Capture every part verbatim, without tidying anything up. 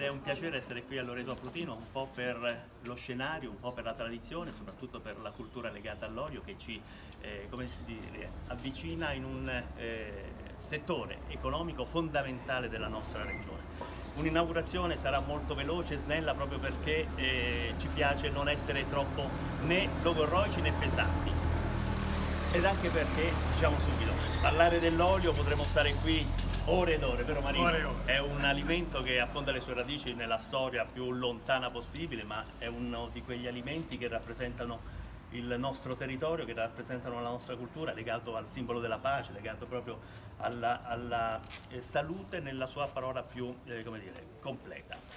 è un piacere essere qui a Loreto Aprutino, un po' per lo scenario, un po' per la tradizione, soprattutto per la cultura legata all'olio che ci eh, come dire, avvicina in un eh, settore economico fondamentale della nostra regione. Un'inaugurazione sarà molto veloce e snella proprio perché eh, ci piace non essere troppo né logorroici né pesanti. Ed anche perché, diciamo subito, parlare dell'olio potremo stare qui ore ed ore, vero Marino? Ore e ore. È un alimento che affonda le sue radici nella storia più lontana possibile, ma è uno di quegli alimenti che rappresentano il nostro territorio, che rappresentano la nostra cultura, legato al simbolo della pace, legato proprio alla, alla eh, salute nella sua parola più, eh, come dire, completa.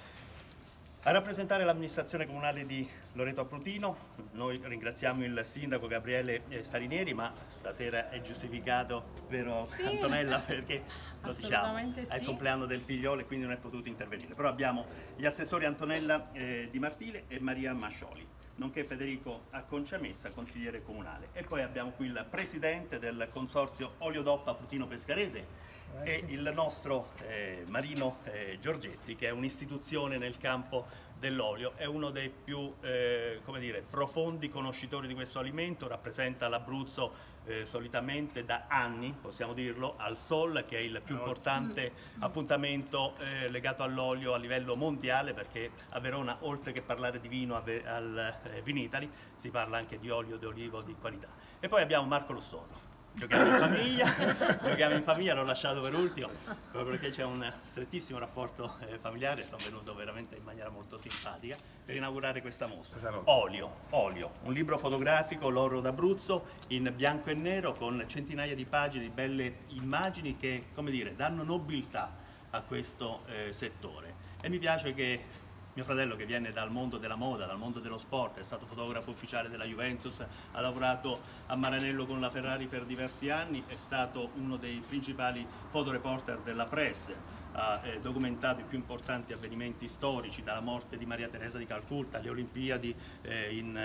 A rappresentare l'amministrazione comunale di Loreto Aprutino, noi ringraziamo il sindaco Gabriele Starinieri, ma stasera è giustificato, vero sì. Antonella, perché lo diciamo, Assolutamente è il sì. compleanno del figliolo e quindi non è potuto intervenire. Però abbiamo gli assessori Antonella eh, Di Martile e Maria Mascioli, nonché Federico Acconciamessa, consigliere comunale. E poi abbiamo qui il presidente del consorzio Olio D O P Aprutino Pescarese, e il nostro eh, Marino eh, Giorgetti, che è un'istituzione nel campo dell'olio, è uno dei più eh, come dire, profondi conoscitori di questo alimento, rappresenta l'Abruzzo eh, solitamente da anni, possiamo dirlo, al Sol, che è il più importante appuntamento eh, legato all'olio a livello mondiale, perché a Verona, oltre che parlare di vino al eh, Vinitali, si parla anche di olio d'olivo di qualità. E poi abbiamo Marco Lussono. Giochiamo in famiglia, giochiamo in famiglia, l'ho lasciato per ultimo, proprio perché c'è un strettissimo rapporto eh, familiare, sono venuto veramente in maniera molto simpatica per inaugurare questa mostra. Olio, olio, un libro fotografico, l'oro d'Abruzzo, in bianco e nero, con centinaia di pagine di belle immagini che, come dire, danno nobiltà a questo eh, settore. E mi piace che mio fratello, che viene dal mondo della moda, dal mondo dello sport, è stato fotografo ufficiale della Juventus, ha lavorato a Maranello con la Ferrari per diversi anni, è stato uno dei principali fotoreporter della Press, ha eh, documentato i più importanti avvenimenti storici, dalla morte di Maria Teresa di Calcutta alle Olimpiadi eh, in,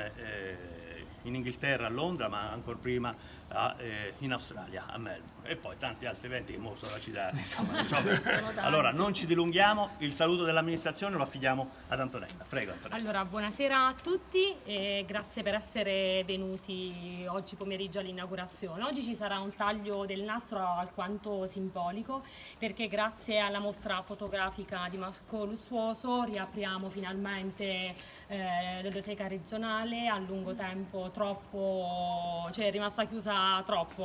eh, in Inghilterra, a Londra, ma ancora prima a, eh, in Australia, a Melbourne, e poi tanti altri eventi che mo sono da citare, insomma. Allora, non ci dilunghiamo, il saluto dell'amministrazione lo affidiamo ad Antonella. Prego Antonella. Allora, buonasera a tutti e grazie per essere venuti oggi pomeriggio all'inaugurazione. Oggi ci sarà un taglio del nastro alquanto simbolico, perché grazie alla mostra fotografica di Marco Lussuoso riapriamo finalmente eh, la biblioteca regionale, a lungo tempo troppo, cioè è rimasta chiusa troppo,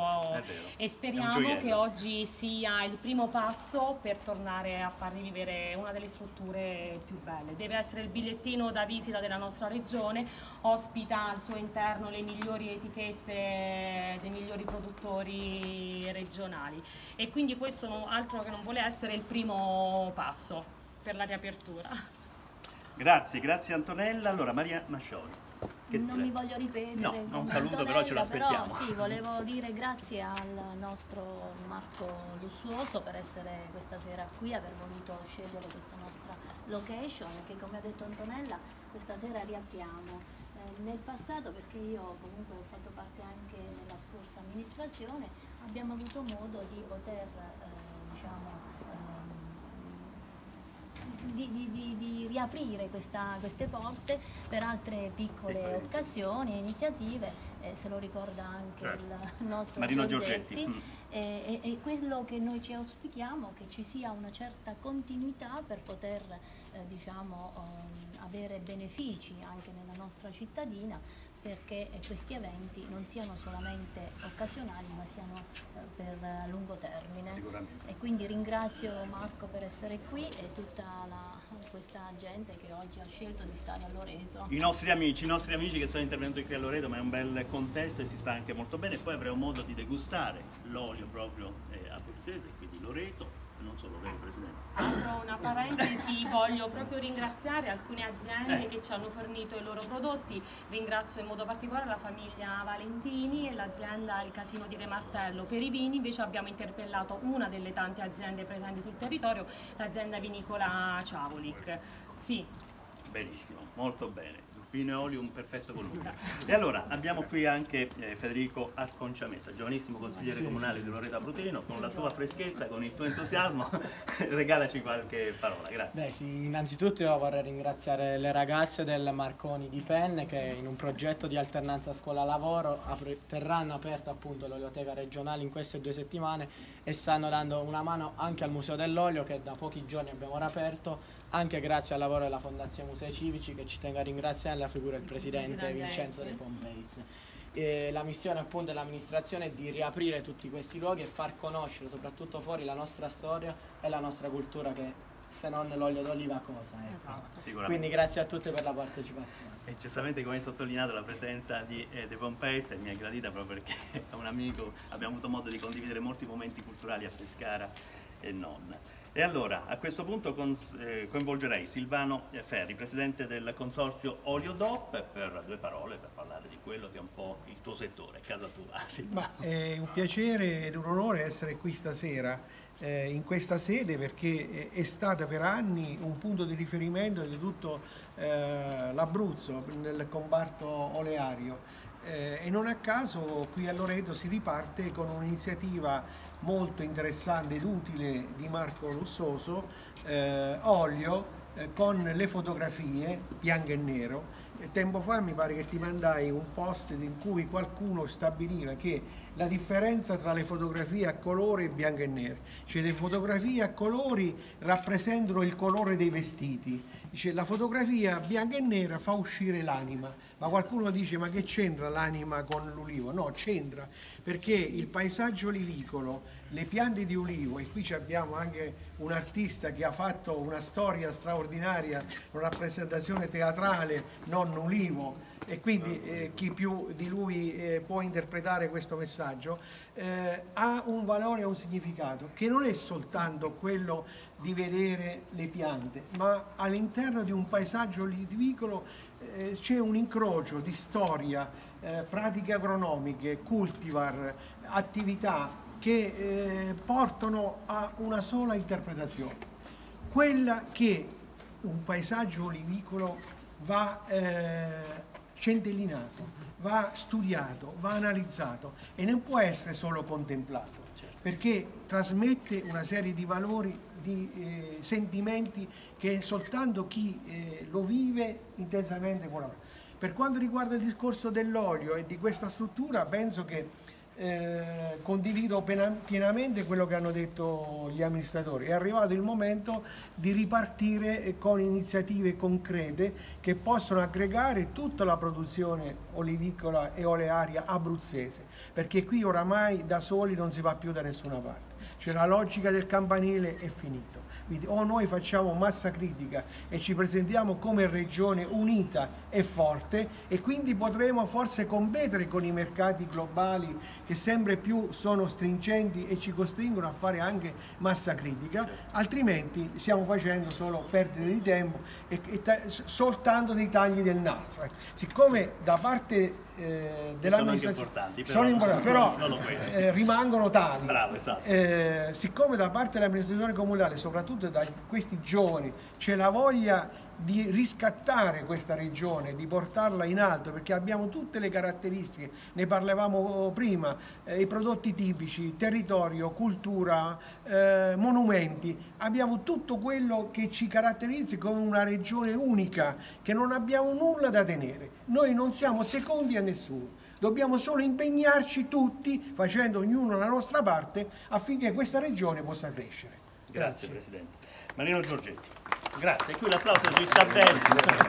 e speriamo che oggi sia il primo passo per tornare a far rivivere una delle strutture più belle. Deve essere il bigliettino da visita della nostra regione, ospita al suo interno le migliori etichette dei migliori produttori regionali, e quindi questo non, altro che non vuole essere il primo passo per la riapertura. Grazie, grazie Antonella. Allora Maria Mascioli. Che non mi voglio ripetere, no, non saluto, Antonella, però ce l'aspettiamo. Però sì, volevo dire grazie al nostro Marco Lussuoso per essere questa sera qui, aver voluto scegliere questa nostra location, che come ha detto Antonella questa sera riapriamo. Eh, nel passato, perché io comunque ho fatto parte anche nella scorsa amministrazione, abbiamo avuto modo di poter eh, diciamo Di, di, di, di riaprire questa, queste porte per altre piccole occasioni e iniziative, eh, se lo ricorda anche certo. il nostro Marino Giorgetti, Giorgetti. Mm. E, e, e quello che noi ci auspichiamo è che ci sia una certa continuità per poter eh, diciamo, um, avere benefici anche nella nostra cittadina, perché questi eventi non siano solamente occasionali ma siano eh, per lungo termine. Sicuramente. E quindi ringrazio Marco per essere qui e tutta la, questa gente che oggi ha scelto di stare a Loreto. I nostri amici, i nostri amici che sono intervenuti qui a Loreto, ma è un bel contesto e si sta anche molto bene. Poi avremo modo di degustare l'olio proprio eh, abruzzese, quindi Loreto, non solo, vero Presidente? Apro una parentesi, voglio proprio ringraziare alcune aziende eh. che ci hanno fornito i loro prodotti. Ringrazio in modo particolare la famiglia Valentini e l'azienda Il Casino di Re Martello. Per i vini invece abbiamo interpellato una delle tante aziende presenti sul territorio, l'azienda vinicola Ciavolic. Sì. Benissimo, molto bene. Vino e olio, un perfetto connubio. E allora abbiamo qui anche eh, Federico Acconciamessa, giovanissimo consigliere sì, comunale sì. di Loreto Abruzzo. Con la tua freschezza, con il tuo entusiasmo, regalaci qualche parola, grazie. Beh, sì, innanzitutto io vorrei ringraziare le ragazze del Marconi di Penne che in un progetto di alternanza scuola-lavoro terranno aperto appunto l'olioteca regionale in queste due settimane e stanno dando una mano anche al Museo dell'Olio che da pochi giorni abbiamo riaperto, anche grazie al lavoro della Fondazione Musei Civici, che ci tengo a ringraziare la figura del presidente, presidente Vincenzo De Pompeis. E la missione appunto dell'amministrazione è di riaprire tutti questi luoghi e far conoscere soprattutto fuori la nostra storia e la nostra cultura, che se non l'olio d'oliva cosa è. Esatto. Quindi grazie a tutti per la partecipazione. E giustamente, come hai sottolineato, la presenza di eh, De Pompeis mi è gradita proprio perché è un amico, abbiamo avuto modo di condividere molti momenti culturali a Pescara e non. E allora, a questo punto con, eh, coinvolgerei Silvano Ferri, presidente del consorzio Olio D O P, per due parole per parlare di quello che è un po' il tuo settore, casa tua. Ma è un piacere ed un onore essere qui stasera eh, in questa sede, perché è stata per anni un punto di riferimento di tutto eh, l'Abruzzo nel comparto oleario eh, e non a caso qui a Loreto si riparte con un'iniziativa molto interessante ed utile di Marco Lussoso, eh, olio eh, con le fotografie bianco e nero. E tempo fa mi pare che ti mandai un post in cui qualcuno stabiliva che la differenza tra le fotografie a colore e bianco e nero, cioè le fotografie a colori rappresentano il colore dei vestiti, dice la fotografia bianca e nera fa uscire l'anima, ma qualcuno dice ma che c'entra l'anima con l'ulivo? No, c'entra, perché il paesaggio olivicolo, le piante di ulivo, e qui abbiamo anche un artista che ha fatto una storia straordinaria, una rappresentazione teatrale non ulivo, e quindi eh, chi più di lui eh, può interpretare questo messaggio, eh, ha un valore e un significato che non è soltanto quello di vedere le piante, ma all'interno di un paesaggio olivicolo eh, c'è un incrocio di storia, eh, pratiche agronomiche, cultivar, attività che eh, portano a una sola interpretazione, quella che un paesaggio olivicolo va eh, centellinato, va studiato, va analizzato e non può essere solo contemplato, perché trasmette una serie di valori, di eh, sentimenti che soltanto chi eh, lo vive intensamente può avere. Per quanto riguarda il discorso dell'olio e di questa struttura, penso che Eh, condivido pienamente quello che hanno detto gli amministratori. È arrivato il momento di ripartire con iniziative concrete che possono aggregare tutta la produzione olivicola e olearia abruzzese, perché qui oramai da soli non si va più da nessuna parte, cioè la logica del campanile è finito. Quindi o noi facciamo massa critica e ci presentiamo come regione unita e forte, e quindi potremo forse competere con i mercati globali che sempre più sono stringenti e ci costringono a fare anche massa critica, altrimenti stiamo facendo solo perdite di tempo e, e soltanto dei tagli del nastro. Ecco. Siccome da parte eh, dell'amministrazione sono importanti, però, però eh, rimangono tali. Bravo, esatto. eh, siccome da parte dell'amministrazione comunale, soprattutto da questi giovani, c'è la voglia di riscattare questa regione, di portarla in alto, perché abbiamo tutte le caratteristiche, ne parlavamo prima, eh, i prodotti tipici, territorio, cultura, eh, monumenti, abbiamo tutto quello che ci caratterizza come una regione unica, che non abbiamo nulla da tenere. Noi non siamo secondi a nessuno, dobbiamo solo impegnarci tutti, facendo ognuno la nostra parte, affinché questa regione possa crescere. Grazie, Grazie. Presidente. Marino Giorgetti. Grazie, e qui l'applauso ci sta bene,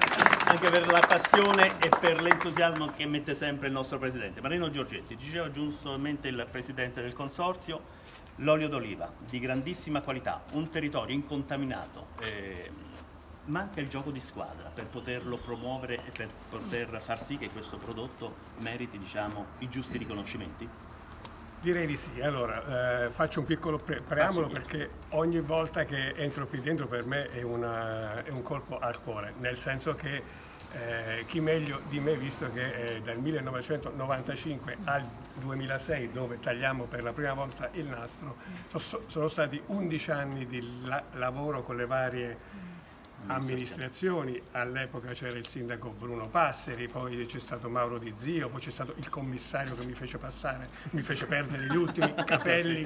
anche per la passione e per l'entusiasmo che mette sempre il nostro Presidente. Marino Giorgetti, diceva giustamente il Presidente del Consorzio, l'olio d'oliva di grandissima qualità, un territorio incontaminato, eh, manca il gioco di squadra per poterlo promuovere e per poter far sì che questo prodotto meriti, diciamo, i giusti riconoscimenti? Direi di sì. Allora, eh, faccio un piccolo pre preambolo ah, sì, perché ogni volta che entro qui dentro per me è, una, è un colpo al cuore, nel senso che eh, chi meglio di me, visto che eh, dal millenovecentonovantacinque al duemilasei, dove tagliamo per la prima volta il nastro, so, sono stati undici anni di la lavoro con le varie amministrazioni. All'epoca c'era il sindaco Bruno Passeri, poi c'è stato Mauro Di Zio, poi c'è stato il commissario che mi fece passare, mi fece perdere gli ultimi capelli,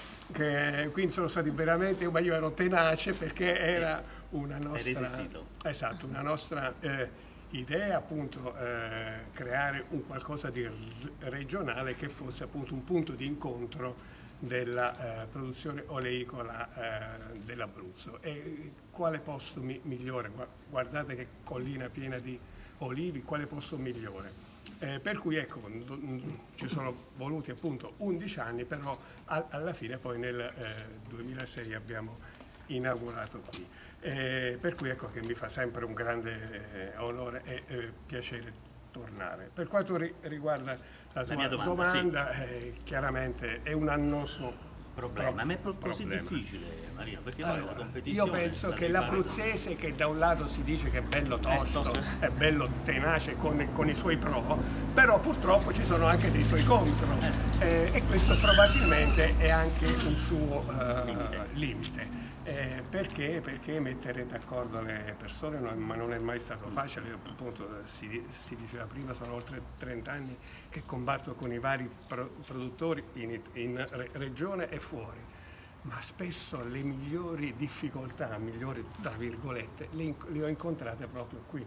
che quindi sono stati veramente, ma io ero tenace perché era una nostra, esatto, una nostra eh, idea, appunto, eh, creare un qualcosa di regionale che fosse appunto un punto di incontro della eh, produzione oleicola eh, dell'Abruzzo. E quale posto mi migliore? Guardate che collina piena di olivi, quale posto migliore? Eh, per cui ecco, ci sono voluti appunto undici anni, però al alla fine poi nel eh, duemilasei abbiamo inaugurato qui. Eh, per cui ecco che mi fa sempre un grande eh, onore e eh, piacere tornare. Per quanto ri riguarda la tua la domanda, domanda sì. eh, chiaramente è un annoso problema, ma è così problema. difficile, Marino, perché allora, poi la competizione... Io penso che l'abruzzese, che da un lato si dice che è bello tosto, è bello tenace con, con i suoi pro, però purtroppo ci sono anche dei suoi contro eh, e questo probabilmente è anche un suo uh, limite. limite. Eh, perché? Perché mettere d'accordo le persone non, ma non è mai stato facile, appunto si, si diceva prima, sono oltre trenta anni che combatto con i vari pro, produttori in, in re, regione e fuori, ma spesso le migliori difficoltà, migliori tra virgolette, le, le ho incontrate proprio qui.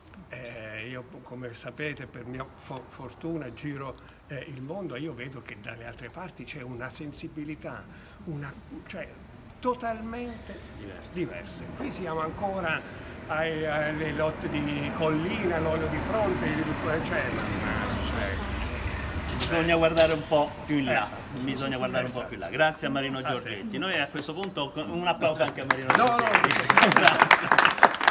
Eh, io, come sapete, per mia fo fortuna giro eh, il mondo e io vedo che dalle altre parti c'è una sensibilità, una, cioè, totalmente diverse. diverse. Qui siamo ancora ai, alle lotte di collina, l'olio di fronte, cioè, cioè, bisogna guardare un po' più in là, esatto, bisogna guardare un po' più in là. Grazie a Marino Giorgetti. Noi a questo punto, un applauso anche a Marino no, Giorgetti. No, grazie.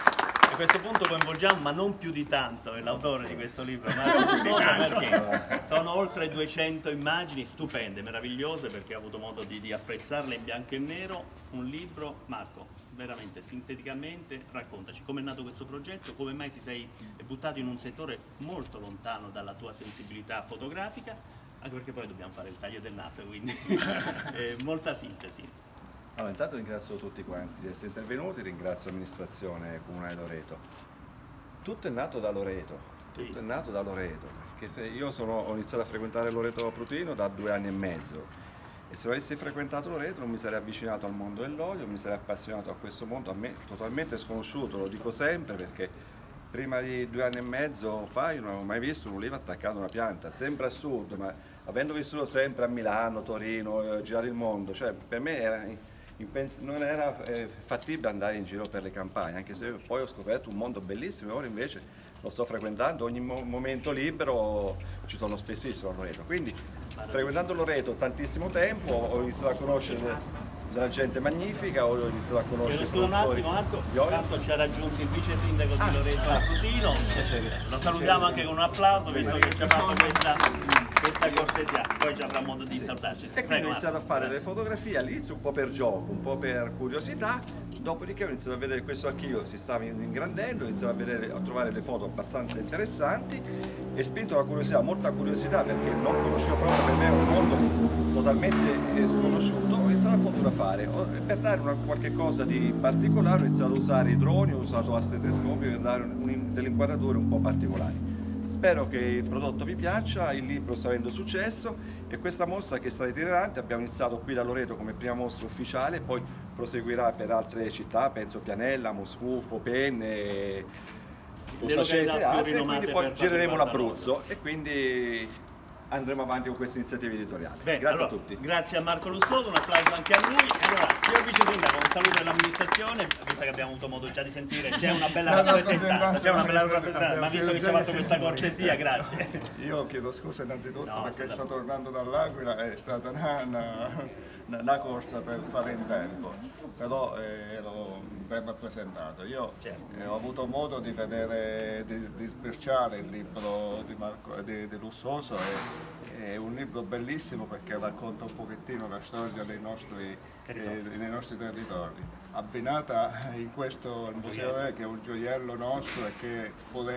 A questo punto coinvolgiamo, ma non più di tanto, l'autore di questo libro, Marco, perché sono oltre duecento immagini stupende, meravigliose, perché ho avuto modo di, di apprezzarle in bianco e nero. Un libro, Marco, veramente sinteticamente raccontaci come è nato questo progetto, come mai ti sei buttato in un settore molto lontano dalla tua sensibilità fotografica, anche perché poi dobbiamo fare il taglio del naso, quindi eh, molta sintesi. Allora, intanto ringrazio tutti quanti di essere intervenuti, ringrazio l'amministrazione comunale di Loreto. Tutto è nato da Loreto, tutto è nato da Loreto, perché se io sono, ho iniziato a frequentare Loreto Prutino da due anni e mezzo e se non avessi frequentato Loreto non mi sarei avvicinato al mondo dell'olio, mi sarei appassionato a questo mondo, a me totalmente sconosciuto, lo dico sempre perché prima di due anni e mezzo fa io non avevo mai visto un ulivo attaccato a una pianta, sembra assurdo, ma avendo vissuto sempre a Milano, Torino, eh, girato il mondo, cioè per me era... non era eh, fattibile andare in giro per le campagne, anche se poi ho scoperto un mondo bellissimo e ora invece lo sto frequentando, ogni mo momento libero ci sono spessissimo a Loreto, quindi frequentando Loreto tantissimo tempo ho iniziato a conoscere della gente magnifica, ho iniziato a conoscere... Scusa un attimo Marco, intanto ci ha raggiunto il vice sindaco di Loreto ah, Prutino, lo salutiamo anche con un applauso visto che ci ha fatto questa... questa cortesia, poi ci avrà modo di sì. salutarci. E quindi ho iniziato a fare le fotografie all'inizio un po' per gioco, un po' per curiosità, dopodiché ho iniziato a vedere questo archivio si stava ingrandendo, ho iniziato a, vedere, a trovare le foto abbastanza interessanti e spinto la curiosità, molta curiosità perché non conoscevo proprio, per me è un mondo totalmente sconosciuto, ho iniziato a fotografare, per dare una, qualche cosa di particolare ho iniziato a usare i droni, ho usato astetoscopi per dare un, un, delle inquadrature un po' particolari. Spero che il prodotto vi piaccia, il libro sta avendo successo e questa mostra che sarà itinerante, abbiamo iniziato qui da Loreto come prima mostra ufficiale, poi proseguirà per altre città, penso Pianella, Moscou, Fopenne, Fossacese e altre, quindi poi gireremo l'Abruzzo e quindi andremo avanti con queste iniziative editoriali. Bene, grazie allora, a tutti. Grazie a Marco Lussoso, un applauso anche a lui. Allora, signor Vice Sindaco, un saluto dell'amministrazione, visto che abbiamo avuto modo già di sentire, c'è una bella rappresentanza, c'è una bella rappresentanza, ma visto che ci ha fatto questa cortesia, grazie. Io chiedo scusa innanzitutto no, perché sto da... tornando dall'Aquila, è stata una, una, una corsa per fare in tempo, però eh, ero ben rappresentato. Io certo. eh, ho avuto modo di vedere, di, di sbirciare il libro di, Marco, di, di Lussoso e è un libro bellissimo perché racconta un pochettino la storia dei nostri, eh, dei nostri territori, abbinata in questo museo che è un gioiello nostro e che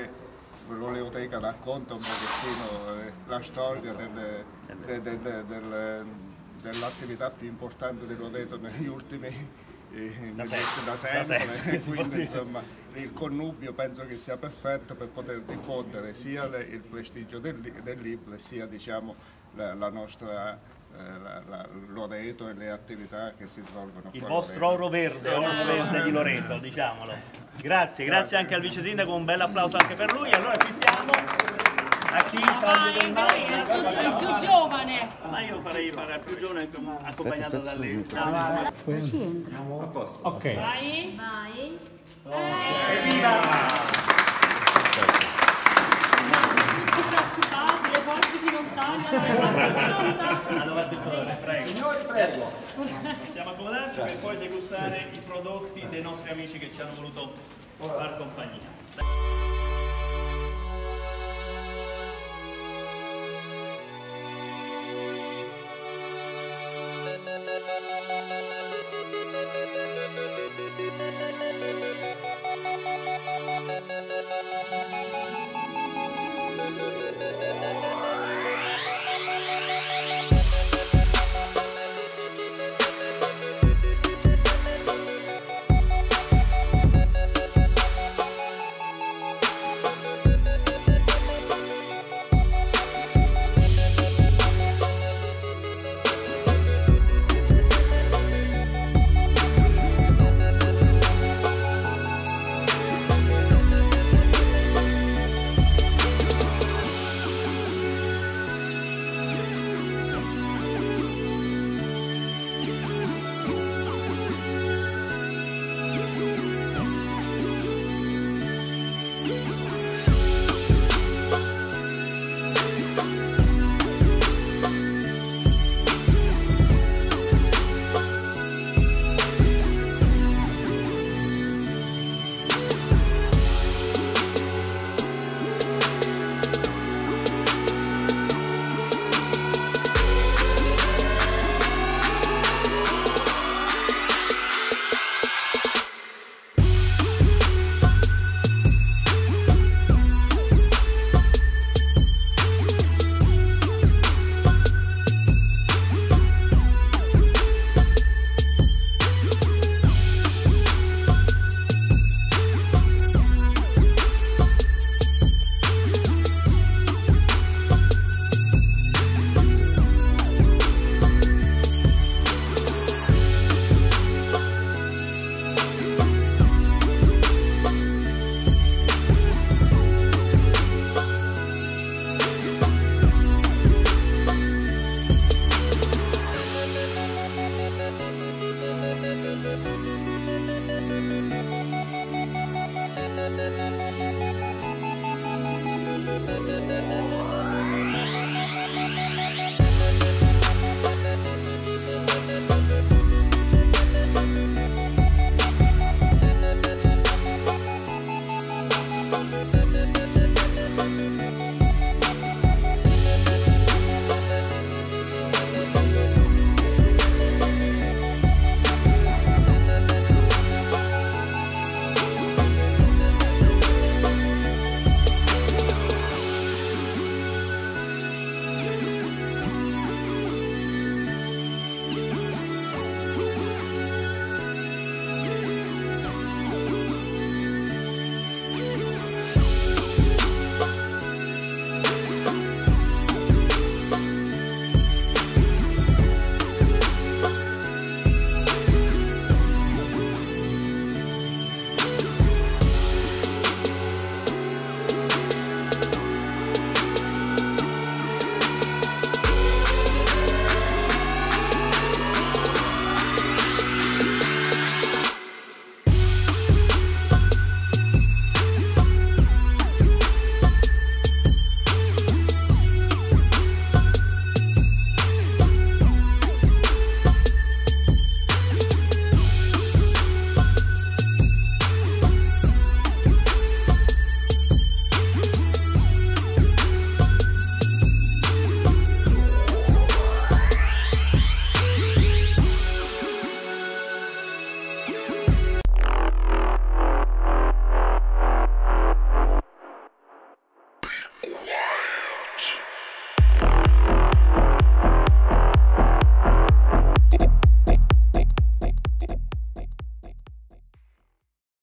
l'Oleoteca racconta un pochettino eh, la storia delle, de, de, de, del, dell'attività più importante di Loreto negli ultimi da sempre, da sempre, da sempre quindi insomma il connubio penso che sia perfetto per poter diffondere sia le, il prestigio del, del libro sia diciamo la, la nostra La, la, Loreto e le attività che si svolgono. Il vostro oro verde, oro verde di Loreto, diciamolo. Grazie, grazie anche al vice sindaco, un bel applauso anche per lui. Allora qui siamo a chi? Vai, vai, il più giovane. Ma io farei fare al più giovane accompagnato da lei. Ci entra. A posto. Ok. Vai. Vai. Evviva! Le forbici non tagliano. Prego. Signori, prego. Possiamo accomodarci per poi degustare i prodotti dei nostri amici che ci hanno voluto far compagnia.